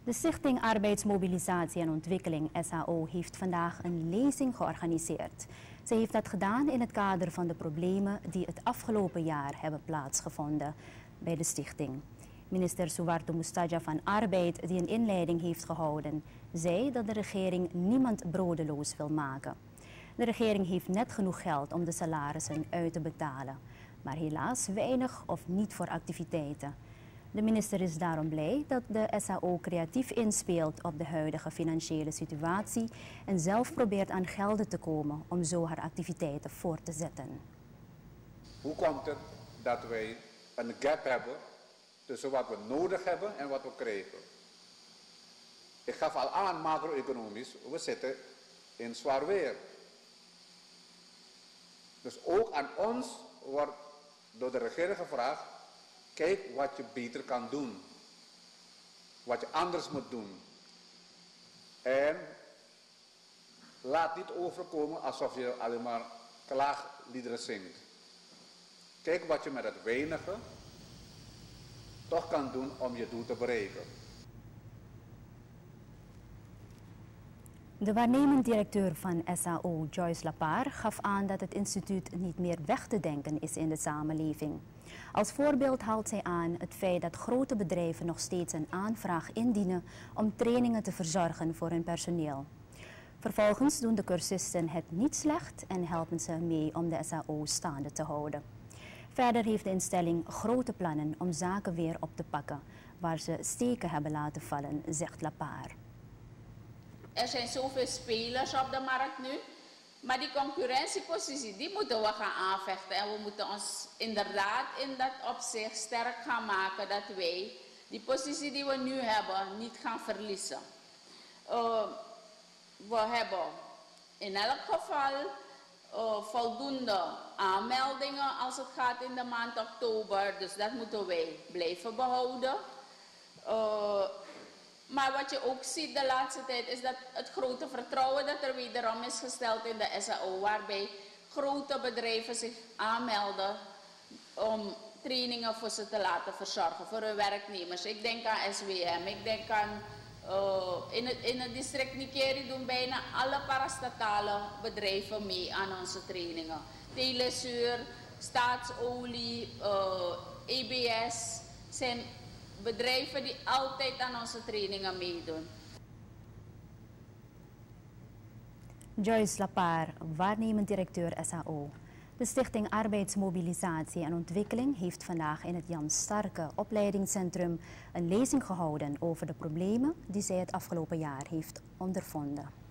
De Stichting Arbeidsmobilisatie en Ontwikkeling SAO heeft vandaag een lezing georganiseerd. Ze heeft dat gedaan in het kader van de problemen die het afgelopen jaar hebben plaatsgevonden bij de stichting. Minister Suharto Moestadja van Arbeid, die een inleiding heeft gehouden, zei dat de regering niemand brodeloos wil maken. De regering heeft net genoeg geld om de salarissen uit te betalen, maar helaas weinig of niet voor activiteiten. De minister is daarom blij dat de SAO creatief inspeelt op de huidige financiële situatie en zelf probeert aan gelden te komen om zo haar activiteiten voort te zetten. Hoe komt het dat wij een gap hebben tussen wat we nodig hebben en wat we krijgen? Ik gaf al aan, macro-economisch, we zitten in zwaar weer. Dus ook aan ons wordt door de regering gevraagd: kijk wat je beter kan doen. Wat je anders moet doen. En laat niet overkomen alsof je alleen maar klaagliederen zingt. Kijk wat je met het weinige toch kan doen om je doel te bereiken. De waarnemend directeur van SAO, Joyce Lapar, gaf aan dat het instituut niet meer weg te denken is in de samenleving. Als voorbeeld haalt zij aan het feit dat grote bedrijven nog steeds een aanvraag indienen om trainingen te verzorgen voor hun personeel. Vervolgens doen de cursisten het niet slecht en helpen ze mee om de SAO staande te houden. Verder heeft de instelling grote plannen om zaken weer op te pakken waar ze steken hebben laten vallen, zegt Lapar. Er zijn zoveel spelers op de markt nu, maar die concurrentiepositie die moeten we gaan aanvechten. En we moeten ons inderdaad in dat opzicht sterk gaan maken dat wij die positie die we nu hebben niet gaan verliezen. We hebben in elk geval voldoende aanmeldingen als het gaat in de maand oktober, dus dat moeten wij blijven behouden. Maar wat je ook ziet de laatste tijd is dat het grote vertrouwen dat er wederom is gesteld in de SAO, waarbij grote bedrijven zich aanmelden om trainingen voor ze te laten verzorgen, voor hun werknemers. Ik denk aan SWM, ik denk aan in het district Nikeri doen bijna alle parastatale bedrijven mee aan onze trainingen. Telesuur, Staatsolie, EBS zijn bedrijven die altijd aan onze trainingen meedoen. Joyce Lapar, waarnemend directeur SAO. De Stichting Arbeidsmobilisatie en Ontwikkeling heeft vandaag in het Jan Starke opleidingscentrum een lezing gehouden over de problemen die zij het afgelopen jaar heeft ondervonden.